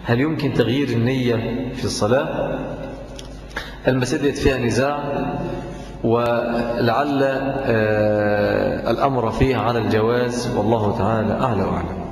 هل يمكن تغيير النية في الصلاة؟ المسألة فيها نزاع، ولعل الأمر فيه على الجواز، والله تعالى أعلى وأعلم.